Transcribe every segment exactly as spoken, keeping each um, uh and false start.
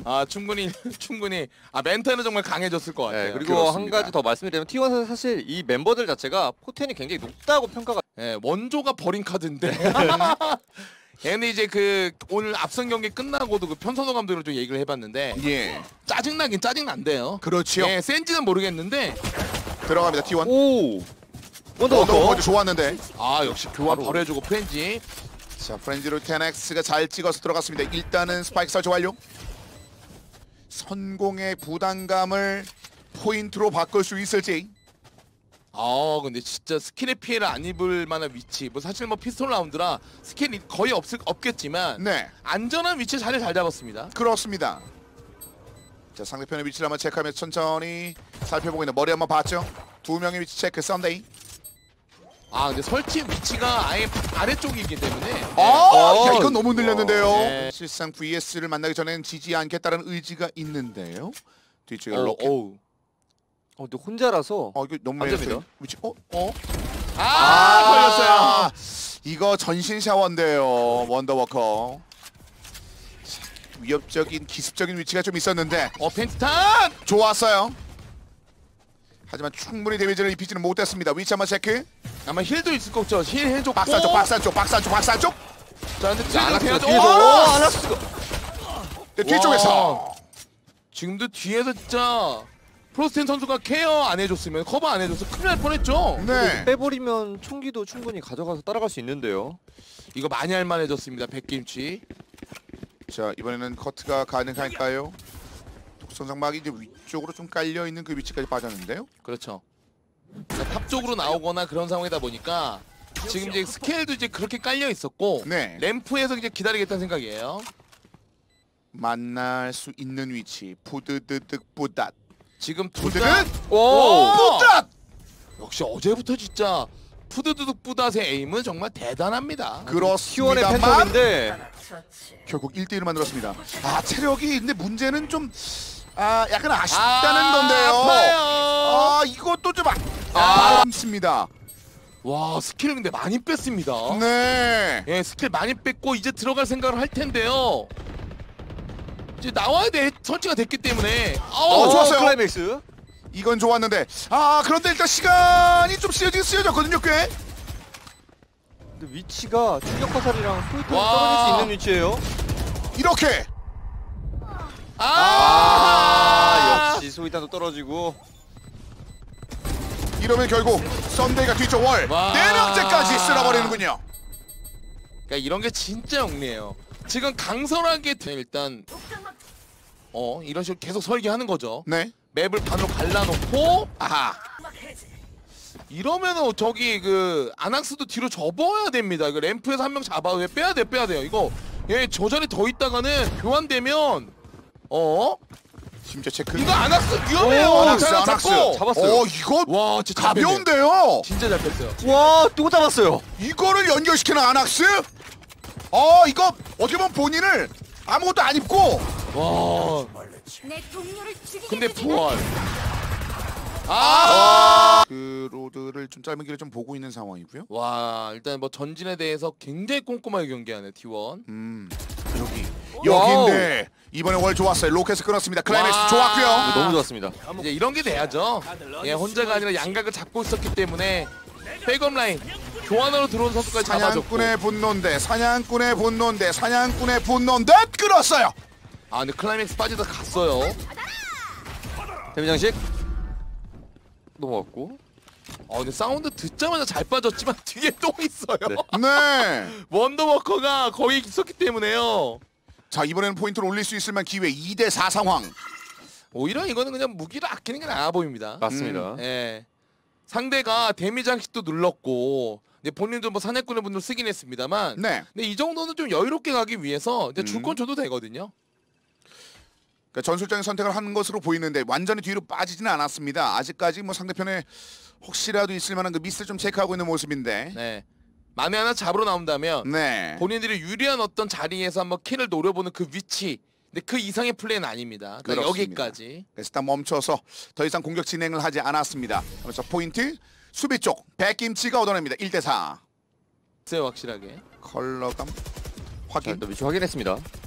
아 충분히 충분히 아 멘탈은 정말 강해졌을 것 같아요. 네, 그리고 그렇습니다. 한 가지 더 말씀드리면 티 원은 사실 이 멤버들 자체가 포텐이 굉장히 높다고 평가가. 예, 원조가 버린 카드인데. 예, 근데 이제 그 오늘 앞선 경기 끝나고도 그 편선호 감독으로 좀 얘기를 해봤는데 예. 짜증나긴 짜증난대요. 그렇지요. 예, 센지는 모르겠는데 들어갑니다. 티 원. 오. 원더 원더워커. 먼저 좋았는데. 아 역시 교환 바로. 바로 해주고 프렌지. 자, 프렌즈로 텐엑스가 잘 찍어서 들어갔습니다. 일단은 스파이크 설치 완료. 선공의 부담감을 포인트로 바꿀 수 있을지. 아 근데 진짜 스킬의 피해를 안 입을 만한 위치 뭐 사실 뭐 피스톨 라운드라 스킬이 거의 없을, 없겠지만 네, 안전한 위치에 자리 잘 잡았습니다. 그렇습니다. 자, 상대편의 위치를 한번 체크하면서 천천히 살펴보고 있는 머리 한번 봤죠? 두 명의 위치 체크. 썬데이. 아 근데 설치 위치가 아예 아래쪽이기 때문에 아, 어. 야, 이건 너무 늘렸는데요. 네. 실상 브이에스를 만나기 전에는 지지 않겠다는 의지가 있는데요. 뒤쪽에 어, 로켓. 어우. 어, 근데 혼자라서. 어, 이거 너무 안 매력적인 됩니다. 위치. 어? 어? 아, 걸렸어요. 이거 전신 샤워인데요. 원더워커. 위협적인 기습적인 위치가 좀 있었는데 어 펜스탄! 좋았어요. 하지만 충분히 데미지를 입히지는 못했습니다. 위치 한번 체크. 아마 힐도 있을 거죠. 힐 해줬고. 박사 쪽, 박사 쪽, 박사 쪽, 박사 쪽. 자 근데 안 뒤에서 왔어, 돼야죠. 뒤에서. 어! 어, 안 왔어. 네, 뒤쪽에서. 지금도 뒤에서 진짜 프로스틴 선수가 케어 안 해줬으면 커버 안 해줘서 큰일 날 뻔했죠. 네. 빼버리면 총기도 충분히 가져가서 따라갈 수 있는데요. 이거 많이 할만해졌습니다. 백김치. 자, 이번에는 커트가 가능할까요? 독선장막이 이제 위쪽으로 좀 깔려 있는 그 위치까지 빠졌는데요. 그렇죠. 자, 탑 쪽으로 나오거나 그런 상황이다 보니까 지금 이제 스케일도 이제 그렇게 깔려 있었고 네. 램프에서 이제 기다리겠다는 생각이에요. 만날 수 있는 위치. 부드드득 부닷. 지금 부드득 둘다 오! 부닷. 역시 어제부터 진짜 푸드드득 부닷의 에임은 정말 대단합니다. 티 원의 그렇습니다만 팬텀인데 결국 일 대 일을 만들었습니다. 아, 체력이 근데 문제는 좀 아, 약간 아쉽다는 아, 건데요. 아파요. 아, 이것도 좀 아, 아. 아쉽습니다. 와 스킬 근데 많이 뺐습니다. 네. 예 스킬 많이 뺐고 이제 들어갈 생각을 할 텐데요. 이제 나와야 돼. 설치가 됐기 때문에. 어, 아우, 좋았어요. 클라이맥스. 이건 좋았는데 아, 그런데 일단 시간이 좀 쓰여지긴 쓰여졌거든요, 꽤. 근데 위치가 충격 화살이랑 포인트로 와. 떨어질 수 있는 위치예요. 이렇게. 아, 아, 역시 소이탄도 떨어지고. 이러면 결국 썬데이가 뒤쪽 월 와. 네 명째까지 쓸어버리는군요. 그러니까 이런 게 진짜 영리해요. 지금 강설하게 돼 일단 어 이런 식으로 계속 설계하는 거죠. 네. 맵을 반으로 갈라놓고 아하. 이러면은 저기 그 아낙스도 뒤로 접어야 됩니다. 이거 램프에서 한 명 잡아 왜 빼야 돼 빼야 돼요. 이거 얘 저 자리 더 있다가는 교환되면 어 심지어 체크. 이거 아낙스 위험해요. 오, 아낙스, 잘 아낙스. 잡고. 잡았어요. 어, 이거 와 진짜 잘 뺐네. 가벼운데요. 진짜 잘 뺐어요. 와, 또 잡았어요. 이거를 연결시키는 아낙스? 어, 이거 어떻게 보면 본인을 아무것도 안 입고 와 내 동료를 죽이게 근데 되지 부활. 아. 그 로드를 좀 짧은 길을 좀 보고 있는 상황이고요. 와 일단 뭐 전진에 대해서 굉장히 꼼꼼하게 경기하네 티 원. 음, 여기 와우. 여기인데 이번에 월 좋았어요. 로켓을 끊었습니다. 클라이맥스 와. 좋았고요. 너무 좋았습니다. 이제 이런 게 돼야죠. 예, 혼자가 아니라 양각을 잡고 있었기 때문에 백업 라인 교환으로 들어온 선수까지 잡아줬고. 사냥꾼의 분노인데 사냥꾼의 분노인데 사냥꾼의 분노인데 끌었어요. 아 근데 클라이맥스 빠지다 갔어요. 데미 장식 넘어갔고. 아 근데 사운드 듣자마자 잘 빠졌지만 뒤에 또 있어요. 네. 네. 원더워커가 거기 있었기 때문에요. 자, 이번에는 포인트를 올릴 수 있을 만한 기회. 이 대 사 상황. 오히려 이거는 그냥 무기를 아끼는 게 나아 보입니다. 맞습니다. 예. 상대가 데미 장식도 눌렀고 근데 본인도 뭐 사냥꾼의 분을 쓰긴 했습니다만 네. 근데 이 정도는 좀 여유롭게 가기 위해서 이제 음. 줄 건 줘도 되거든요. 그러니까 전술적인 선택을 한 것으로 보이는데 완전히 뒤로 빠지지는 않았습니다. 아직까지 뭐 상대편에 혹시라도 있을 만한 그 미스를 좀 체크하고 있는 모습인데. 네. 만에 하나 잡으러 나온다면 네. 본인들이 유리한 어떤 자리에서 한번 킬을 노려보는 그 위치. 근데 그 이상의 플레이는 아닙니다. 그러니까 그렇습니다. 여기까지. 그래서 일단 멈춰서 더 이상 공격 진행을 하지 않았습니다. 그래서 포인트 수비 쪽 백김치가 얻어냅니다. 일 대 사. 있어요 확실하게. 컬러감 자, 확인. 일단 위치 확인했습니다.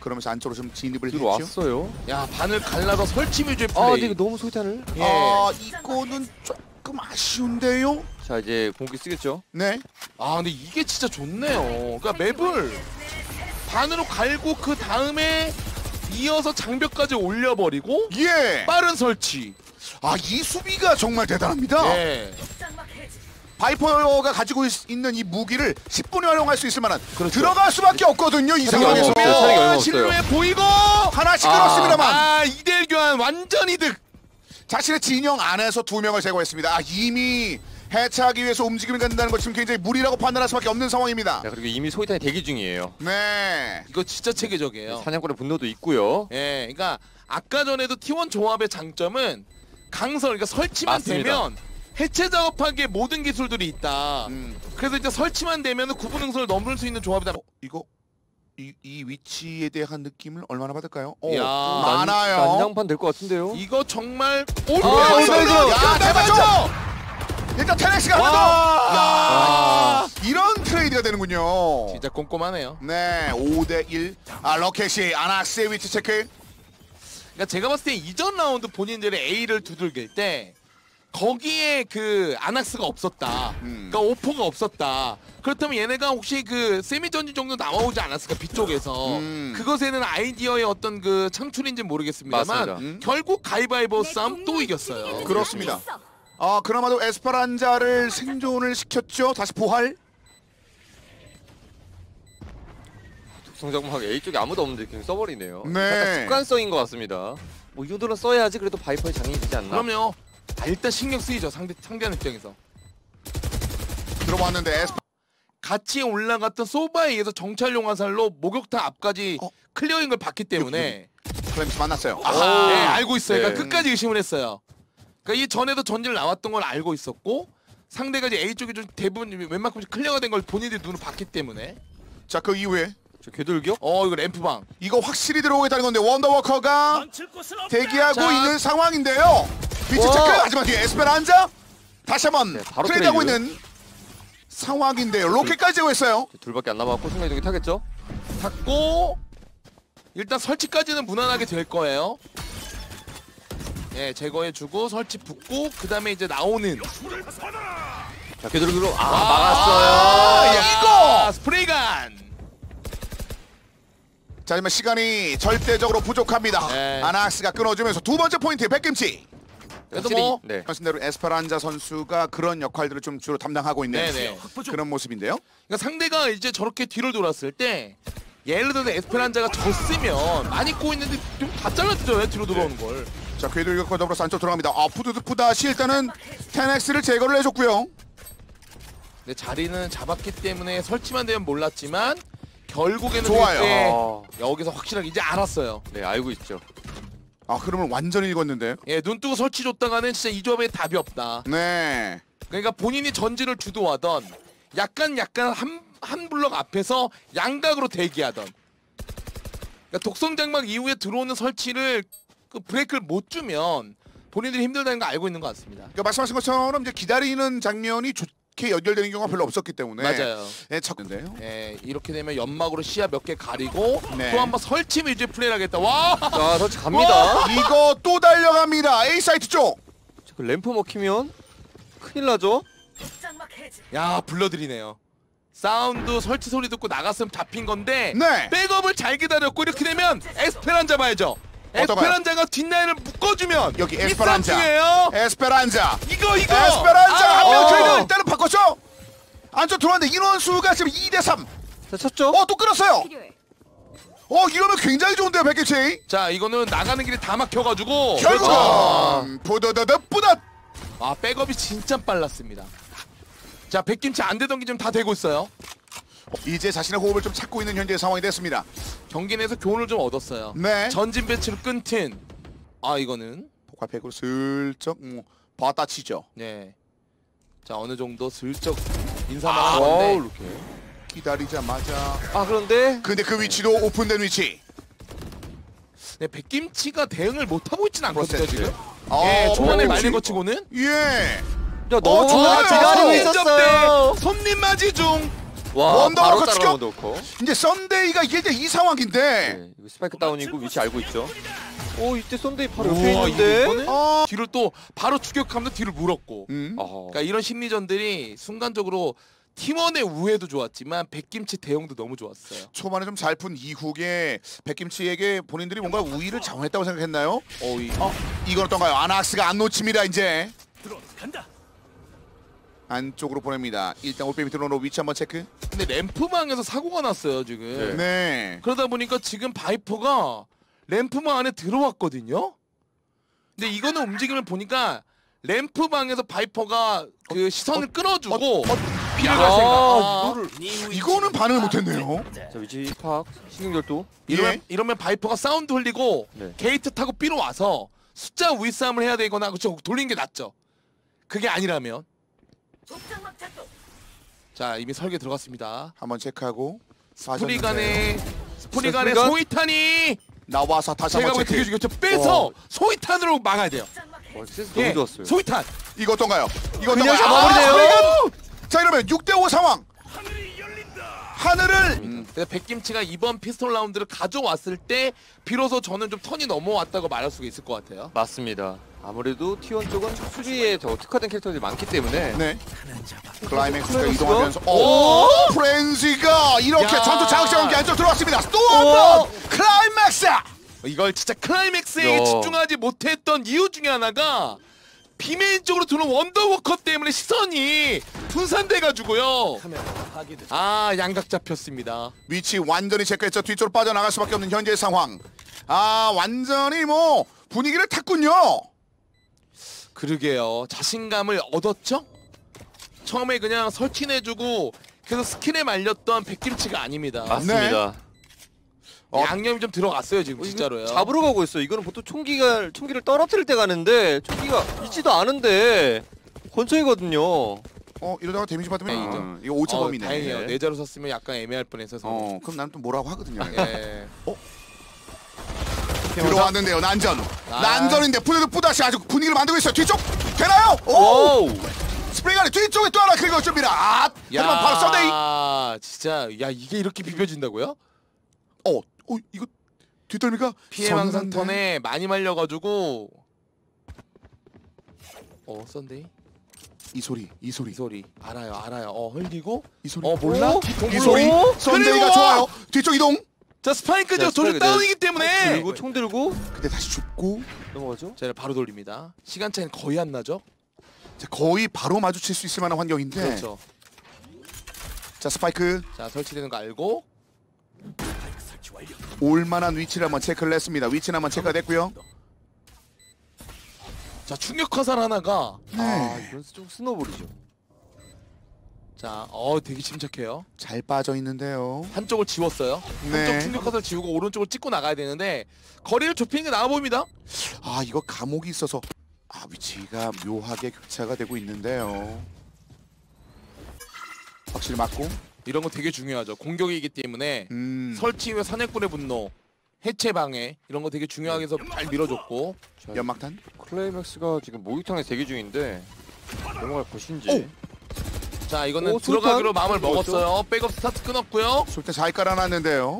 그러면서 안쪽으로 좀 진입을 했죠. 들어왔어요. 야 반을 갈라서 설치 위주의 플레이. 아 근데 이거 너무 소이탄을. 예. 아 이거는 조금 아쉬운데요. 자 이제 공기 쓰겠죠. 네. 아 근데 이게 진짜 좋네요. 그러니까 맵을 반으로 갈고 그 다음에 이어서 장벽까지 올려버리고 예. 빠른 설치. 아 이 수비가 정말 대단합니다. 예. 바이퍼가 가지고 있, 있는 이 무기를 십 분에 활용할 수 있을 만한 그렇죠. 들어갈 수밖에 없거든요. 이 차량이 상황에서. 얼마 없어요. 차량이 얼마 없어요. 실루엣 보이고 하나씩 끌었습니다만 아 이대일 교환 완전 이득. 자신의 진영 안에서 두 명을 제거했습니다. 아, 이미 해체하기 위해서 움직임을 갖는다는 것 지금 굉장히 무리라고 판단할 수밖에 없는 상황입니다. 자 그리고 이미 소이탄이 대기 중이에요. 네. 이거 진짜 체계적이에요. 사냥꾼의 분노도 있고요. 예, 그러니까 아까 전에도 티 원 조합의 장점은 강설, 그러니까 설치만 맞습니다. 되면 해체 작업하기에 모든 기술들이 있다. 음. 그래서 이제 설치만 되면 구분 능선을 넘을 수 있는 조합이다. 어, 이거 이, 이 위치에 대한 느낌을 얼마나 받을까요? 어, 야, 많아요. 난장판 될 것 같은데요. 이거 정말 아, 올라가서 이거, 이거. 야, 대박죠. 일단 테넥스가 하나 더. 야, 이런 트레이드가 되는군요. 진짜 꼼꼼하네요. 네, 오 대 일. 아, 러켓이 아낙스의 위치 체크. 그러니까 제가 봤을 때 이전 라운드 본인들의 A를 두들길 때 거기에 그 아낙스가 없었다. 음. 그러니까 오퍼가 없었다. 그렇다면 얘네가 혹시 그 세미 전지 정도 나와오지 않았을까 B 쪽에서 음. 그것에는 아이디어의 어떤 그 창출인지는 모르겠습니다만 맞습니다. 음. 결국 가위바위보 싸움 또 이겼어요. 그렇습니다. 아, 그나마도 에스페란자를 생존을 시켰죠. 다시 부활. 독성장막 A 쪽에 아무도 없는데 그냥 써버리네요. 네. 살짝 습관성인 것 같습니다. 뭐 이 정도는 써야지 그래도 바이퍼의 장이 되지 않나. 그럼요. 아, 일단 신경 쓰이죠. 상대 상대하는 입장에서. 들어봤는데 에스페 같이 올라갔던 소바에 의해서 정찰용 화살로 목욕탕 앞까지 어? 클리어인 걸 봤기 때문에 클램스 만났어요. 아하, 네, 알고 있어요. 네. 그러니까 끝까지 의심을 했어요. 그러니까 이 전에도 전질 나왔던 걸 알고 있었고 상대가 이제 A 쪽이 좀 대부분 웬만큼 클리어가 된 걸 본인들이 눈으로 봤기 때문에 자, 그 이후에 저 궤돌격? 어 이거 램프방 이거 확실히 들어오겠다는 건데 원더워커가 대기하고 자. 있는 상황인데요. 비치 와. 체크. 하지만 뒤에 에스페란자 다시 한번 네, 바로 트레이드하고 트레이드. 있는 상황인데요. 로켓까지 제거했어요. 둘밖에 안 남았고 순간 이동기 타겠죠? 닫고 일단 설치까지는 무난하게 될 거예요. 예 제거해주고 설치 붙고 그 다음에 이제 나오는 자 궤돌격으로 아, 아, 막았어요. 야, 이거! 스프레이간 자, 하지만 시간이 절대적으로 부족합니다. 네. 아낙스가 끊어주면서 두 번째 포인트 백김치. 그래도 확실히, 뭐 네. 말씀대로 에스페란자 선수가 그런 역할들을 좀 주로 담당하고 있는 네네. 그런 모습인데요. 그러니까 상대가 이제 저렇게 뒤를 돌았을 때 예를 들어 에스페란자가 졌으면 많이 꼬있는데 좀 다 잘랐죠. 뒤로 들어오는 걸. 자, 궤돌격과 더불어서 안쪽 들어갑니다. 아, 푸드푸다시 일단은 텐엑스를 제거를 해줬고요. 근데 자리는 잡았기 때문에 설치만 되면 몰랐지만 결국에는 좋아요. 그때 아, 여기서 확실하게 이제 알았어요. 네 알고 있죠. 아, 흐름을 완전히 읽었는데. 예, 눈 뜨고 설치 줬다가는 진짜 이 조합에 답이 없다. 네. 그러니까 본인이 전지를 주도하던 약간 약간 한, 한 블럭 앞에서 양각으로 대기하던 그러니까 독성장막 이후에 들어오는 설치를 그 브레이크를 못 주면 본인들이 힘들다는 거 알고 있는 것 같습니다. 그러니까 말씀하신 것처럼 이제 기다리는 장면이 좋게 연결되는 경우가 별로 없었기 때문에. 맞아요. 네, 쳤는데요. 예, 이렇게 되면 연막으로 시야 몇 개 가리고 네. 또 한번 설치 위주의 플레이를 하겠다. 와! 자 설치 갑니다. 이거 또 달려갑니다. A 사이트 쪽. 자, 그 램프 먹히면 큰일 나죠? 야, 불러드리네요. 사운드 설치 소리 듣고 나갔으면 잡힌 건데 네. 백업을 잘 기다렸고 이렇게 되면 에스페란자 봐야죠. 에스페란자가 뒷라인을 묶어주면 여기 에스페란자. 이에요 에스페란자. 이거 이거. 에스페란자 아, 한 명 어. 트레이드 일단은 바꿨죠. 안쪽 들어왔는데 인원수가 지금 이 대 삼. 자 쳤죠? 어, 또 끊었어요. 필요해. 어, 이러면 굉장히 좋은데요, 백김치. 자, 이거는 나가는 길이 다 막혀가지고 결국 아, 부드드드 뿌듯. 아, 백업이 진짜 빨랐습니다. 자, 백김치 안 되던 게 좀 다 되고 있어요. 이제 자신의 호흡을 좀 찾고 있는 현재 상황이 됐습니다. 경기 내에서 교훈을 좀 얻었어요. 네. 전진 배치를 끊든 아 이거는 포괄팩으로 슬쩍 뭐 봤다 치죠. 네. 자 어느 정도 슬쩍 인사만 아, 한 어 건데 이렇게. 기다리자마자. 아 그런데 근데 그 위치도 오픈된 위치. 네, 백김치가 대응을 못 하고 있진 않거든요 프로세스. 지금. 어, 예, 초반에 오, 말린 지금- 거 치고는. 예. 야 너무 좋아요. 기다리고 손님 있었어요. 접대, 손님 맞이 중. 와 원더워커 바로 따라 추격! 넣고. 이제 썬데이가 이게 이제 이 상황인데 네, 이거 스파이크 다운이고 위치 알고 있죠. 오 이때 썬데이 바로 옆에 우와, 있는데. 이거는 어. 뒤를 또 바로 추격하면서 뒤를 물었고. 음. 어허. 그러니까 이런 심리전들이 순간적으로 팀원의 우회도 좋았지만 백김치 대응도 너무 좋았어요. 초반에 좀 잘 푼 이후에 백김치에게 본인들이 뭔가 우위를 장악했다고 생각했나요? 어, 이, 어, 이건 어떤가요? 아낙스가 안 놓칩니다 이제. 안쪽으로 보냅니다. 일단 올빼미 들어오는 위치 한번 체크. 근데 램프망에서 사고가 났어요 지금. 네. 그러다 보니까 지금 바이퍼가 램프망 안에 들어왔거든요. 근데 이거는 움직임을 보니까 램프망에서 바이퍼가 그 시선을 끊어주고 피해갈 아, 생각. 아, 이거를 이거는 반응을 못했네요. 자 위치 파악 신경절도. 이러면, 예. 이러면 바이퍼가 사운드 흘리고 네. 게이트 타고 B로 와서 숫자 우위 싸움을 해야 되거나 그쵸 돌리는 게 낫죠. 그게 아니라면 자 이미 설계 들어갔습니다. 한번 체크하고 스프리간의 스프리간의 스프리간? 소이탄이 나와서 다시 제가 한번 보기 되게 체크. 중요했죠. 빼서 어. 소이탄으로 막아야 돼요. 와 센스 예, 너무 좋았어요. 소이탄. 이거 어떤가요? 이거 그냥 어떤가요? 잡아버리네요. 아, 스프리간! 자 이러면 육 대 오 상황. 하늘을 음, 근데 백김치가 이번 피스톨 라운드를 가져왔을 때 비로소 저는 좀 턴이 넘어왔다고 말할 수가 있을 것 같아요. 맞습니다. 아무래도 티원 쪽은 수비에 더 특화된 캐릭터들이 많기 때문에. 네. 클라이맥스가 클라이맥스가? 이동하면서 오! 오! 프렌즈가 이렇게 야. 전투 자극자극 안쪽 들어왔습니다. 또 한 번 오! 클라이맥스. 이걸 진짜 클라이맥스에 야. 집중하지 못했던 이유 중에 하나가 비메인 쪽으로 들어온 원더워커 때문에 시선이 분산돼가지고요. 아 양각 잡혔습니다. 위치 완전히 체크했죠. 뒤쪽으로 빠져나갈 수밖에 없는 현재의 상황. 아 완전히 뭐 분위기를 탔군요. 그러게요. 자신감을 얻었죠? 처음에 그냥 설치내주고 계속 스킬에 말렸던 백김치가 아닙니다. 맞습니다. 어. 양념이 좀 들어갔어요 지금 어, 이거 진짜로요. 잡으러 가고 있어. 이거는 보통 총기가 총기를 떨어뜨릴 때 가는데 총기가 있지도 않은데 권총이거든요. 어 이러다가 데미지 받으면 네, 아, 이죠. 이거 오차 어, 범위네. 다행이에요. 내자로 썼으면 약간 애매할 뻔해서. 어 그럼 난 또 뭐라고 하거든요. 예. 들어왔는데요. 난전. 아. 난전인데 푸드드 뿌다시 아주 분위기를 만들고 있어요. 뒤쪽 되나요? 오! 오! 스프링안에 뒤쪽에 또 하나 긁어 줍니다. 아, 하지만 바로 썬데이. 야, 진짜 야 이게 이렇게 비벼진다고요? 어, 어 이거 뒷덜미가 피해 서늘한데. 망상 턴에 많이 말려가지고. 어 썬데이 이 소리, 이 소리, 이 소리 알아요 알아요. 어 흘리고 이 소리. 어 몰라? 오? 뒤통 이 소리. 오? 썬데이가 그리고 좋아요. 뒤쪽 이동. 자 스파이크죠. 자, 조준 스파이크, 다운이기 네. 때문에. 들고 총 들고 근데 다시 죽고. 넘어가죠. 자 바로 돌립니다. 시간 차이는 거의 안 나죠? 자, 거의 바로 마주칠 수 있을 만한 환경인데. 그렇죠. 자 스파이크 자 설치되는 거 알고. 올만한 위치를 한번 체크를 했습니다. 위치는 한번 체크가 됐고요. 자 충격 화살 하나가. 네. 아 이건 좀 스노볼이죠. 자 어 되게 침착해요. 잘 빠져 있는데요. 한쪽을 지웠어요. 네. 한쪽 충격 화살 지우고 오른쪽을 찍고 나가야 되는데 거리를 좁히는 게 나아 보입니다. 아 이거 감옥이 있어서 아 위치가 묘하게 교차가 되고 있는데요. 확실히 맞고. 이런 거 되게 중요하죠. 공격이기 때문에 음. 설치 후에 사냥꾼의 분노, 해체 방해 이런 거 되게 중요하게 해서 잘 밀어줬고. 연막탄. 클라이맥스가 지금 목욕탕에 대기 중인데 넘어갈 것인지. 오! 자 이거는 오, 들어가기로 술탄? 마음을 들어갔죠? 먹었어요. 백업 스타트 끊었고요. 술때 잘 깔아놨는데요.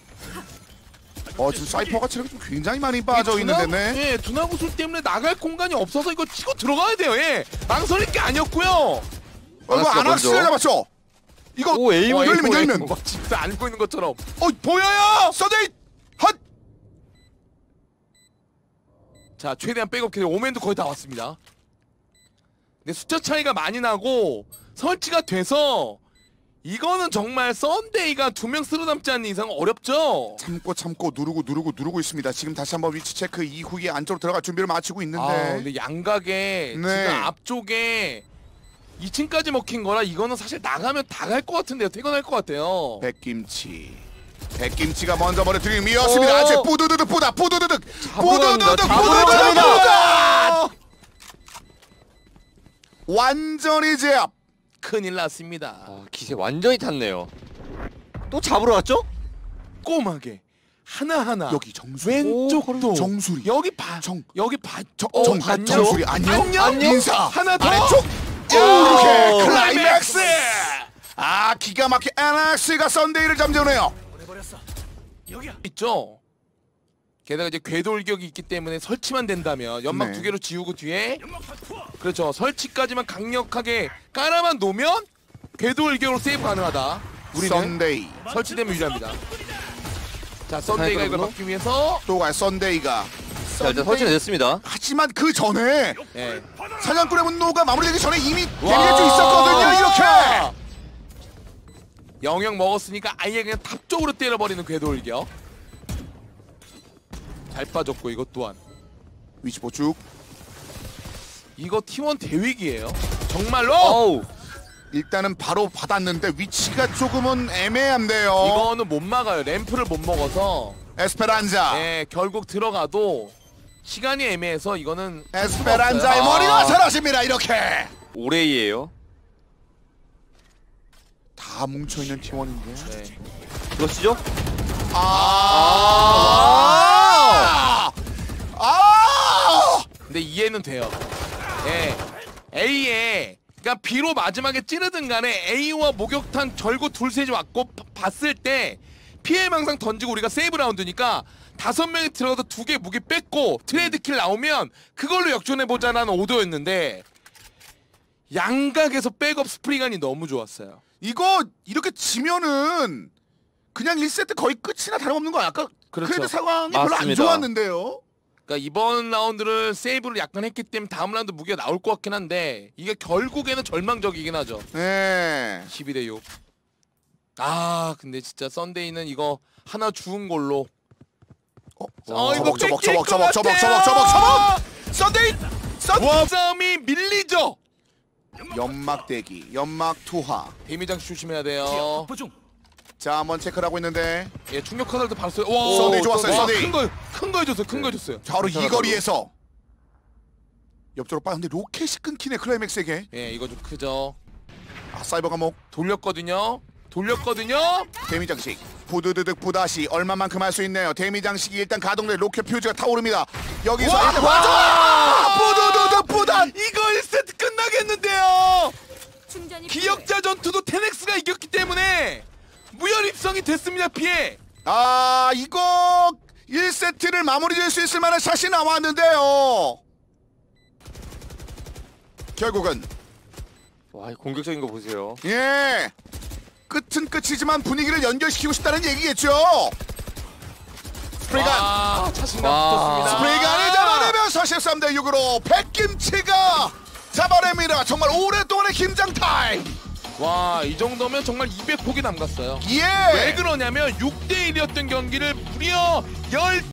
어 지금 사이퍼가 체력이 좀 굉장히 많이 빠져 있는데 네. 예, 두나구슬 때문에 나갈 공간이 없어서 이거 치고 들어가야 돼요. 예, 망설일 게 아니었고요. 어, 이거 아나스가 아나스를 먼저. 잡았죠. 이거 오 에임을 어, 열리면 에이, 열리면. 뭐 진짜 안고 있는 것처럼. 어 보여요. 서데이 헛. 자 최대한 백업 기대 오맨도 거의 다 왔습니다. 근데 숫자 차이가 많이 나고 설치가 돼서 이거는 정말 썬데이가 두 명 쓸어담지 않는 이상 어렵죠. 참고 참고 누르고 누르고 누르고 있습니다. 지금 다시 한번 위치 체크 이후에 안쪽으로 들어갈 준비를 마치고 있는데. 아 근데 양각에 네. 지금 앞쪽에 이 층까지 먹힌 거라 이거는 사실 나가면 다 갈 것 같은데요. 퇴근할 것 같아요. 백김치. 백김치가 먼저 머리 들이밀었습니다. 오! 아직 뿌드드득 뿌다 뿌드드득 잡으러 갑니다. 뿌드드득 잡으러 뿌드드득 갑니다. 뿌다. 완전히 제압. 큰일 났습니다. 아 기세 완전히 탔네요. 또 잡으러 왔죠? 꼼꼼하게 하나하나 여기 정수리. 왼쪽도 정수리. 여기 봐 정. 여기 봐 저, 정, 어, 정, 안녕? 정수리 안녕. 안녕? 인사. 하나 더 아래쪽. 오! 이렇게 클라이맥스. 아 기가 막힌 엔엑스가 썬데이를 잠재우네요. 있죠. 게다가 이제 궤돌격이 있기 때문에 설치만 된다면 연막 네. 두 개로 지우고 뒤에 그렇죠. 설치까지만 강력하게 깔아만 놓으면 궤돌격으로 세이브 가능하다. 우리는 썬데이 설치되면 유리합니다. 자, 썬데이가 이걸 그렇군요. 막기 위해서 또 가 썬데이가. 자, 일단 설치가 됐습니다. 하지만 그 전에 예. 사냥꾼의 분노가 마무리되기 전에 이미 데미지가 좀 있었거든요. 이렇게. 영역 먹었으니까 아예 그냥 탑 쪽으로 때려버리는 궤돌격. 잘 빠졌고 이것 또한. 위치 보충. 이거 티원 대위기예요. 정말로. 어우. 일단은 바로 받았는데 위치가 조금은 애매한데요. 이거는 못 막아요. 램프를 못 먹어서. 에스페란자. 예, 결국 들어가도 시간이 애매해서 이거는 에스페란자의 아. 머리가 사라집니다. 이렇게. 오레이예요. 다 뭉쳐있는 팀원인데. 네. 그러시죠? 아. 아. 근데 이해는 돼요. 예. A에 그러니까 B로 마지막에 찌르든 간에 A와 목욕탕 절고 둘셋이 왔고 바- 봤을 때 피해 망상 던지고 우리가 세이브 라운드니까 다섯 명이 들어가서 두 개 무기 뺐고 트레이드 킬 나오면 그걸로 역전해보자라는 오더였는데 양각에서 백업 스프링안이 너무 좋았어요. 이거 이렇게 지면은 그냥 일 세트 거의 끝이나 다름없는 거야. 아까 그렇죠. 크레드 상황이 별로 안 맞습니다. 좋았는데요. 그러니까 이번 라운드를 세이브를 약간 했기 때문에 다음 라운드 무기가 나올 것 같긴 한데 이게 결국에는 절망적이긴 하죠. 네. 십이 대 육. 아 근데 진짜 썬데이는 이거 하나 주운 걸로 어, 어, 이거 저벅 저벅 뺏길 저벅 것 저벅 저벅 같아요. 저벅 저벅 저벅. 썬데이. 썬. 와 싸움이 밀리죠. 연막 대기. 연막 투하. 데미장치 조심해야 돼요. 자 한번 체크를 하고 있는데 예 충격 카드도 바로 써요. 썬데이 좋았어요, 썬데이. 큰거큰 거 해줬어요. 큰 거 해줬어요. 바로 이 괜찮아, 거리에서 옆쪽으로 빠졌는데 로켓이 끊기네. 클라이맥스에게. 예 이거 좀 크죠. 아 사이버 감옥. 돌렸거든요. 돌렸거든요. 데미 장식. 부드드득 부다시 얼마만큼 할 수 있네요. 데미 장식이 일단 가동돼 로켓 퓨즈가 타오릅니다. 여기서 와! 일단 맞아! 부드드득 부단. 이거 일 세트 끝나겠는데요. 충전이 기억자 전투도 테넥스가 이겼기 때문에 무혈 입성이 됐습니다. 피해. 아 이거 일 세트를 마무리 질 수 있을 만한 샷이 나왔는데요. 결국은 와, 이 공격적인 거 보세요. 예 끝은 끝이지만 분위기를 연결시키고 싶다는 얘기겠죠. 스프레이간 아, 자신감 와. 붙었습니다. 스프레이간을 잡아내면서 십삼 대 육으로 백김치가 잡아냅니다. 정말 오랫동안의 김장 타임. 와, 이 정도면 정말 이백 폭이 남갔어요. 예 왜 그러냐면 육 대 일이었던 경기를 무려